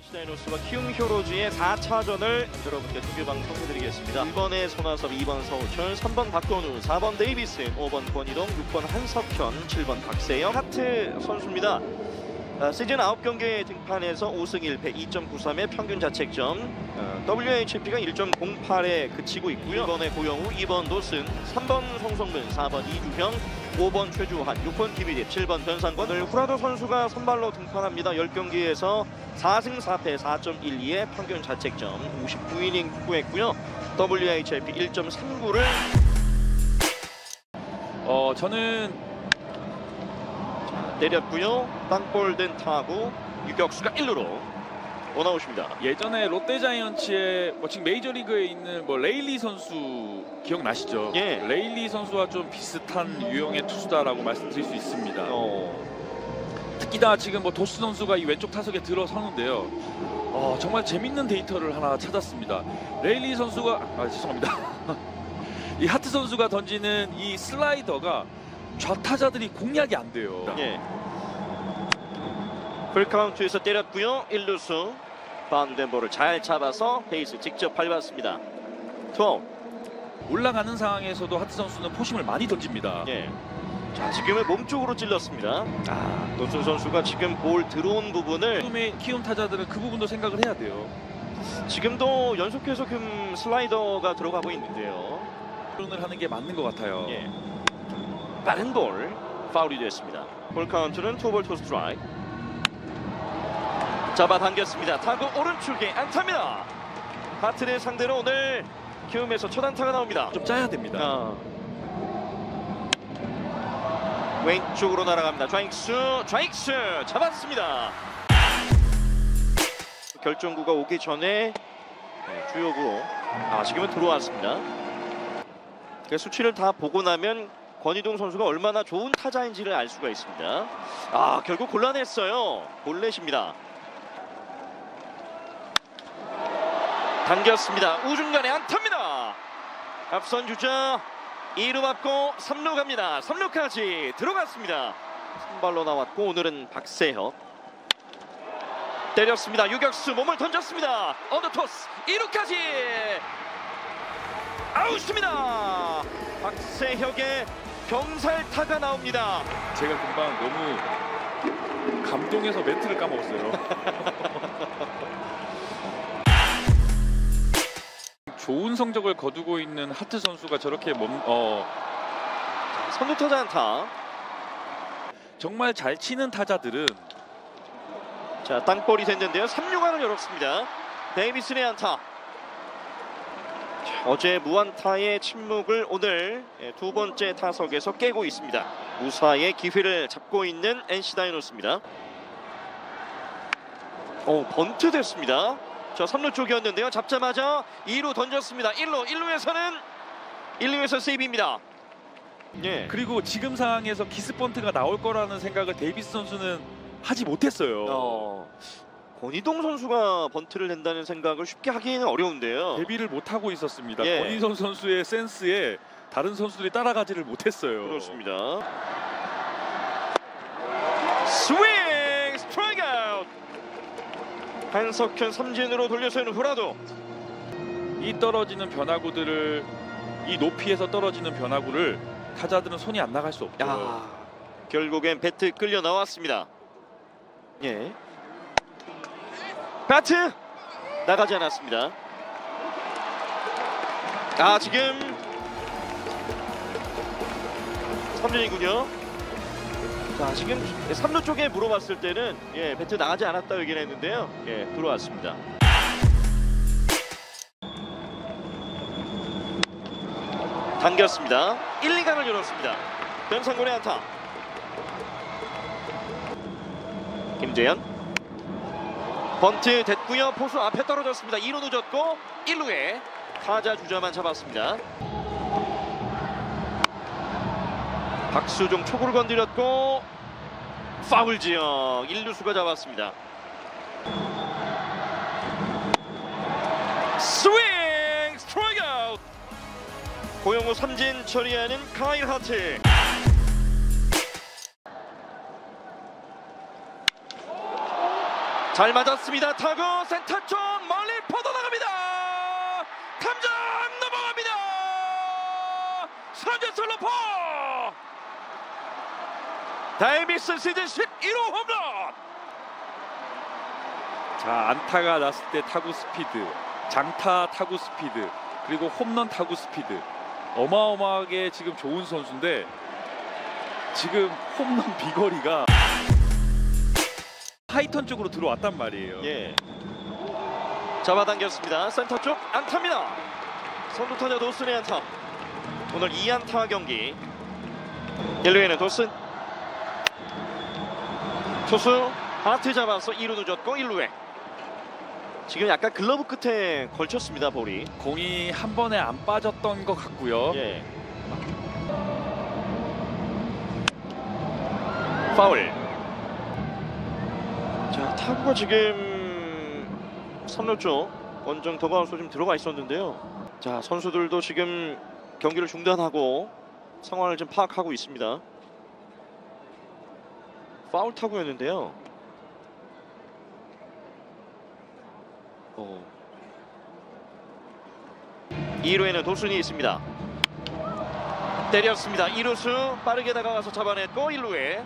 NC다이노스와 키움 히어로즈의 4차전을 여러분께 중계 방송해드리겠습니다. 1번에 손아섭, 2번 서우철, 3번 박건우, 4번 데이비스, 5번 권희동, 6번 한석현, 7번 박세영. 하트 선수입니다. 시즌 9경기에 등판해서 5승 1패 2.93의 평균 자책점, WHP가 1.08에 그치고 있고요. 1번에 고영우, 2번 노승, 3번 송성근, 4번 이주형, 5번 최주환, 6번 김희립, 7번 변상권. 오늘 후라도 선수가 선발로 등판합니다. 10경기에서 4승 4패 4.12의 평균 자책점, 59이닝 투구했고요. WHP 1.39를 저는 때렸고요. 땅볼 된 타구, 유격수가 1루로 원아웃입니다. 예전에 롯데자이언츠의 지금 메이저리그에 있는 레일리 선수 기억나시죠? 예. 레일리 선수와 좀 비슷한 유형의 투수다라고 말씀드릴 수 있습니다. 특히나 지금 도스 선수가 이 왼쪽 타석에 들어서는데요. 정말 재밌는 데이터를 하나 찾았습니다. 레일리 선수가 죄송합니다. 이 하트 선수가 던지는 이 슬라이더가 좌타자들이 공략이 안 돼요. 예. 풀카운트에서 때렸고요. 1루수 바운드된 볼을 잘 잡아서 베이스 직접 밟았습니다. 투아웃. 올라가는 상황에서도 하트 선수는 포심을 많이 던집니다. 예. 자, 지금은 몸쪽으로 찔렀습니다. 노승 선수가 지금 볼 들어온 부분을 키움 타자들은 그 부분도 생각을 해야 돼요. 지금도 연속해서 슬라이더가 들어가고 있는데요. 표현을 하는 게 맞는 것 같아요. 예. 빠른 볼 파울이 됐습니다. 볼 카운트는 투볼 투 스트라이크. 잡아당겼습니다. 타구 오른쪽에 안타입니다. 하트를 상대로 오늘 키움에서 첫 안타가 나옵니다. 좀 짜야 됩니다. 왼쪽으로 날아갑니다. 좌익수 잡았습니다. 결정구가 오기 전에 주요구로 지금은 들어왔습니다. 수치를 다 보고 나면 권희동 선수가 얼마나 좋은 타자인지를 알 수가 있습니다. 결국 곤란했어요. 볼넷입니다. 당겼습니다. 우중간에 안타입니다. 앞선 주자 2루 맞고 3루 갑니다. 3루까지 들어갔습니다. 선발로 나왔고 오늘은 박세혁. 때렸습니다. 유격수 몸을 던졌습니다. 언더토스 2루까지 아웃입니다. 박세혁의 병살타가 나옵니다. 제가 금방 너무 감동해서 멘트를 까먹었어요. 좋은 성적을 거두고 있는 하트 선수가 저렇게 선두 타자 안타. 정말 잘 치는 타자들은 땅볼이 됐는데요. 3루간을 열었습니다. 데이비슨의 안타. 어제 무안타의 침묵을 오늘 두 번째 타석에서 깨고 있습니다. 무사의 기회를 잡고 있는 NC다이노스입니다. 번트 됐습니다. 3루 쪽이었는데요. 잡자마자 2루 던졌습니다. 1루에서 세이브입니다. 예. 그리고 지금 상황에서 기스번트가 나올 거라는 생각을 데이비스 선수는 하지 못했어요. 권희동 선수가 번트를 낸다는 생각을 쉽게 하기는 어려운데요. 대비를 못하고 있었습니다. 예. 권희동 선수의 센스에 다른 선수들이 따라가지를 못했어요. 그렇습니다. 스윙 스트라이크 아웃. 한석현 삼진으로 돌려서는 후라도. 이 떨어지는 변화구들을, 이 높이에서 떨어지는 변화구를 타자들은 손이 안 나갈 수 없죠. 결국엔 배트 끌려 나왔습니다. 예. 배트 나가지 않았습니다. 지금 3진이군요. 지금 3루 쪽에 물어봤을 때는 배트 나가지 않았다 얘기를 했는데요. 들어왔습니다. 당겼습니다. 1, 2간을 열었습니다. 변상곤의 안타. 김재현 번트 됐고요. 포수 앞에 떨어졌습니다. 2루 늦었고 1루에 타자 주자만 잡았습니다. 박수종 초구를 건드렸고 파울 지역 1루수가 잡았습니다. 스윙 스트라이크 아웃. 고영우 삼진 처리하는 카일 하트. 잘 맞았습니다. 타구 센터 쪽 멀리 뻗어나갑니다. 탐장 넘어갑니다. 선제 솔로포 데이비슨 시즌 11호 홈런. 자, 안타가 났을 때 타구 스피드, 장타 타구 스피드, 그리고 홈런 타구 스피드 어마어마하게 지금 좋은 선수인데 지금 홈런 비거리가 하이턴 쪽으로 들어왔단 말이에요. 예. 잡아당겼습니다. 센터 쪽 안타입니다. 선두 타자 도슨의 안타. 오늘 2안타 경기. 1루에는 도슨. 투수 하트 잡아서 2루 늦었고 1루에. 지금 약간 글러브 끝에 걸쳤습니다. 볼이. 공이 한 번에 안 빠졌던 것 같고요. 예. 파울. 자, 타구가 지금 3루 쪽 원정 더그아웃으로 좀 들어가 있었는데요. 자, 선수들도 지금 경기를 중단하고 상황을 좀 파악하고 있습니다. 파울 타구였는데요. 2루에는 도순이 있습니다. 때렸습니다. 2루수 빠르게 다가가서 잡아냈고 1루에.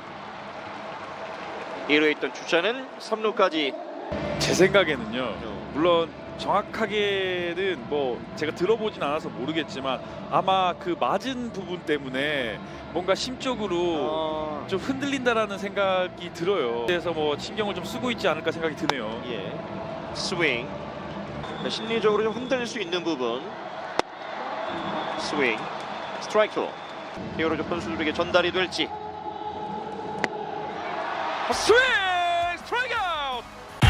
1루에 있던 주자는 3루까지. 제 생각에는요. 물론 정확하게는 뭐 제가 들어보진 않아서 모르겠지만 아마 그 맞은 부분 때문에 뭔가 심적으로 좀 흔들린다라는 생각이 들어요. 그래서 뭐 신경을 좀 쓰고 있지 않을까 생각이 드네요. 예. 스윙. 심리적으로 좀 흔들릴 수 있는 부분. 스윙. 스트라이크. 히어로즈 선수들에게 전달이 될지. 스윙! 스트라이크 아웃!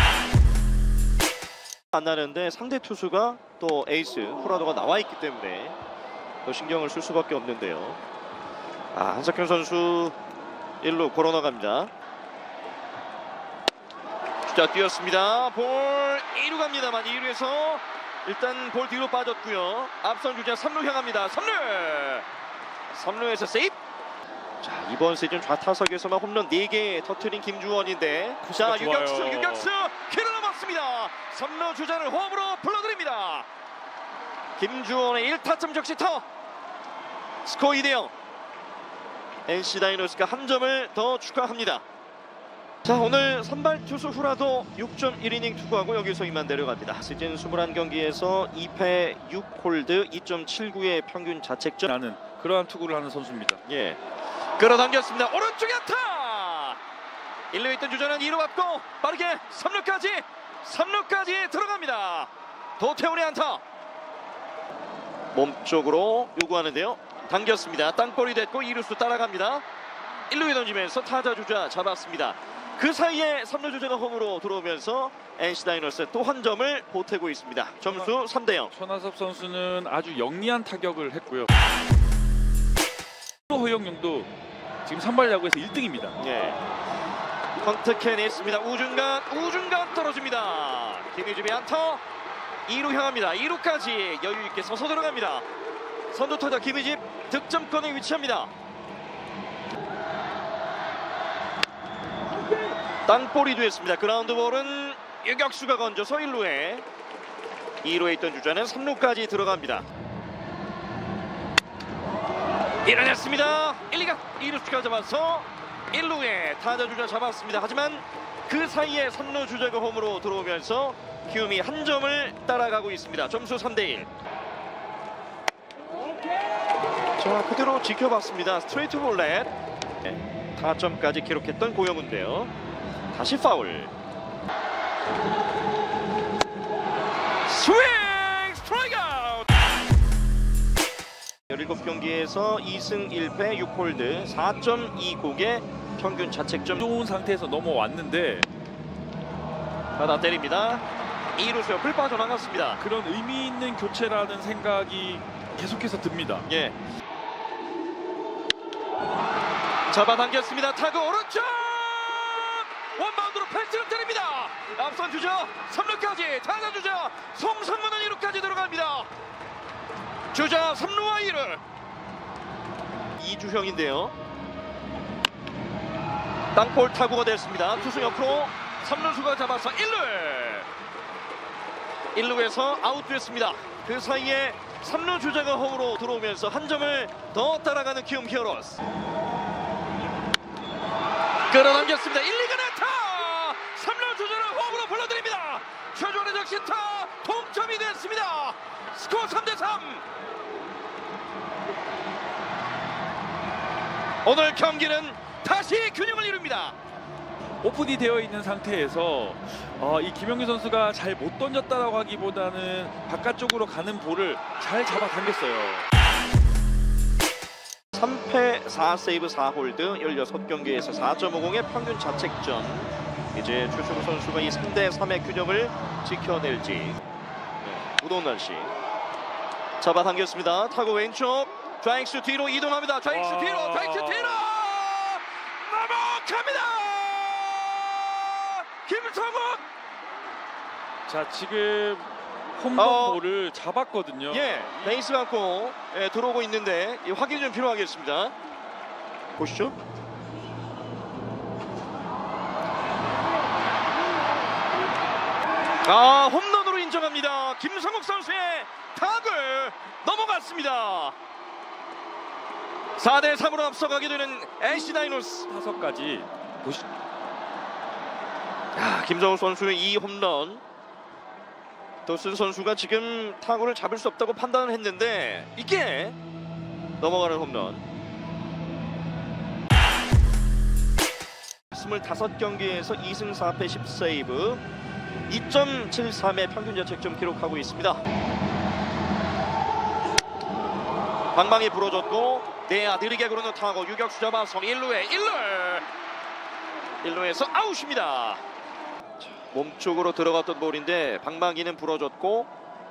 안 나는데 상대 투수가 또 에이스 후라도가 나와 있기 때문에 더 신경을 쓸 수밖에 없는데요. 한석현 선수 1루 걸어 나갑니다. 주자 뛰었습니다. 볼 2루 갑니다만 2루에서 일단 볼 뒤로 빠졌고요. 앞선 주자 3루 향합니다. 3루에서 세이프. 자, 이번 시즌 좌타석에서만 홈런 4개 터트린 김주원인데, 자, 유격수 길을 넘었습니다. 3루 주자를 홈으로 불러드립니다. 김주원의 1타점 적시타. 스코어 2대0. NC 다이노스가 한 점을 더 추가합니다. 자, 오늘 선발 투수 후라도 6.1이닝 투구하고 여기서 이만 내려갑니다. 시즌 21경기에서 2패 6홀드 2.79의 평균 자책점. 라는 그러한 투구를 하는 선수입니다. 예, 끌어당겼습니다. 오른쪽에 안타. 1루에 있던 주자는 2루 받고 빠르게 3루까지 들어갑니다. 도태훈의 안타. 몸쪽으로 요구하는데요. 당겼습니다. 땅볼이 됐고 2루수 따라갑니다. 1루에 던지면서 타자 주자 잡았습니다. 그 사이에 3루 주자가 홈으로 들어오면서 NC 다이노스 또 한 점을 보태고 있습니다. 점수 3대0. 손아섭 선수는 아주 영리한 타격을 했고요. 허영용도 지금 선발 야구에서 1등입니다. 예. 컨트해냈습니다. 우중간 떨어집니다. 김유집의 안타. 2루 향합니다. 2루까지 여유있게 서서 들어갑니다. 선두 타자 김유집 득점권에 위치합니다. 땅볼이 됐습니다. 그라운드 볼은 유격수가 건져서 1루에. 2루에 있던 주자는 3루까지 들어갑니다. 일어났습니다. 2루수가 잡아서 1루에 타자 주자 잡았습니다. 하지만 그 사이에 3루 주자가 홈으로 들어오면서 키움이 한 점을 따라가고 있습니다. 점수 3대1. 자, 그대로 지켜봤습니다. 스트레이트 볼넷. 타점까지 기록했던 고영우인데요. 다시 파울. 스윙! 스트라이크 아웃! 17경기에서 2승 1패 6홀드 4.29의 평균 자책점. 좋은 상태에서 넘어왔는데 받아 때립니다. 2루수 옆을 빠져나갔습니다. 그런 의미 있는 교체라는 생각이 계속해서 듭니다. 예. 잡아당겼습니다. 타구 오른쪽! 원바운드로 펜스를 때립니다. 앞선 주자 3루까지, 타자 주자 송성문은 2루까지 들어갑니다. 주자 3루와 2루. 이주형인데요. 땅볼 타구가 됐습니다. 투수 옆으로 3루수가 잡아서 1루에서 아웃됐습니다. 그 사이에 3루 주자가 홈으로 들어오면서 한 점을 더 따라가는 키움 히어로즈. 끌어당겼습니다. 1, 2가 네타! 3루 주자를 홈으로 불러드립니다. 최종의 적시타 동점이 됐습니다. 스코어 3대3. 오늘 경기는 다시 균형을 이룹니다. 오픈이 되어 있는 상태에서 이 김영규 선수가 잘 못 던졌다라고 하기보다는 바깥쪽으로 가는 볼을 잘 잡아당겼어요. 3패 4세이브 4홀드 16경기에서 4.50의 평균 자책점. 이제 최충 선수가 이 3대3의 균형을 지켜낼지. 무더운 날씨 잡아당겼습니다. 타고 왼쪽 좌익수 뒤로 이동합니다. 좌익수 뒤로 넘어갑니다. 김성욱. 자, 지금 홈런 볼을 잡았거든요. 예, 베이스 갖고 들어오고 있는데 이 확인이 좀 필요하겠습니다. 보시죠. 홈런으로 인정합니다. 김성욱 선수의 타구를 넘어갔습니다. 4대3으로 앞서가게 되는 NC 다이노스. 타석까지 보시. 김성욱 선수의 이 홈런. 도슨 선수가 지금 타구를 잡을 수 없다고 판단을 했는데 이게 넘어가는 홈런. 25경기에서 2승 4패 10세이브 2.73의 평균 자책점 기록하고 있습니다. 방망이 부러졌고 내야 느리게 구르는 타구 유격수 잡아서 1루에서 아웃입니다. 몸쪽으로 들어갔던 볼인데 방망이는 부러졌고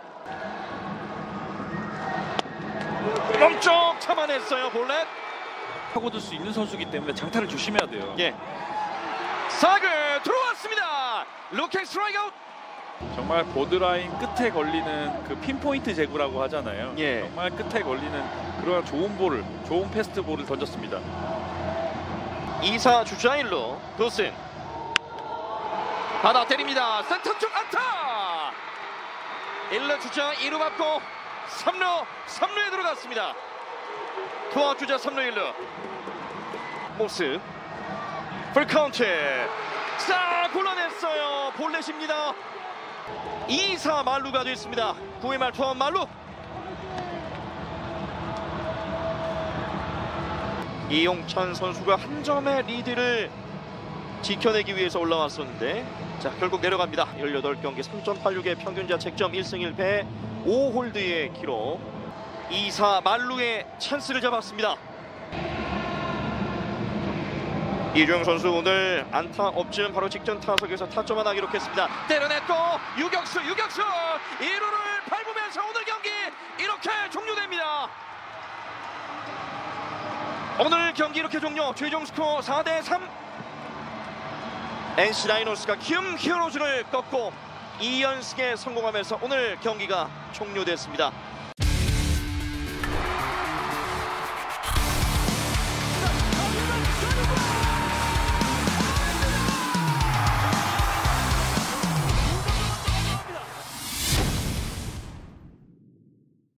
몸쪽 참아냈어요. 볼넷. 타고들 수 있는 선수이기 때문에 장타를 조심해야 돼요. 예. 사글 들어왔습니다. 루킹 스트라이크 아웃. 정말 보드라인 끝에 걸리는 그 핀포인트 제구라고 하잖아요. 예. 정말 끝에 걸리는 그런 좋은 볼을, 좋은 패스트 볼을 던졌습니다. 2사 주자 1루 도슨 받아 때립니다. 센터 쪽 안타. 1루 주자 2루 받고 3루에 들어갔습니다. 투아웃 주자 3루 1루 모습 풀카운트. 싹 골라냈어요. 볼넷입니다. 2사 말루가 됐습니다. 9회 말 투아웃 말루. 이용찬 선수가 한 점의 리드를 지켜내기 위해서 올라왔었는데 자 결국 내려갑니다. 18경기 3.86의 평균 자책점 1승 1패 5홀드의 기록. 2사 말루의 찬스를 잡았습니다. 이주영 선수 오늘 안타 없지만 바로 직전 타석에서 타점 하나 기록했습니다. 때려냈고 유격수 2루를 밟으면서 오늘 경기 이렇게 종료됩니다. 오늘 경기 이렇게 종료. 최종 스코어 4대3. NC 다이노스가 키움 히어로즈를 꺾고 2연승에 성공하면서 오늘 경기가 종료됐습니다.